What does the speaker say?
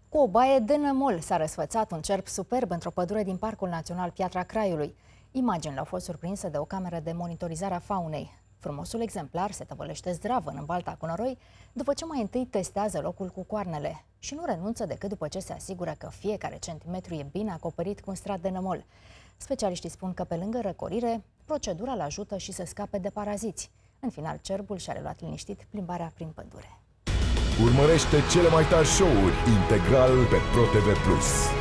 Cu o baie de nămol s-a răsfățat un cerb superb într-o pădure din Parcul Național Piatra Craiului. Imaginile au fost surprinse de o cameră de monitorizare a faunei. Frumosul exemplar se tăvălește zdravă în balta cu noroi, după ce mai întâi testează locul cu coarnele și nu renunță decât după ce se asigură că fiecare centimetru e bine acoperit cu un strat de nămol. Specialiștii spun că pe lângă răcorire, procedura îl ajută și să scape de paraziți. În final, cerbul și-a reluat liniștit plimbarea prin pădure. Urmărește cele mai tari show-uri integral pe ProTV+.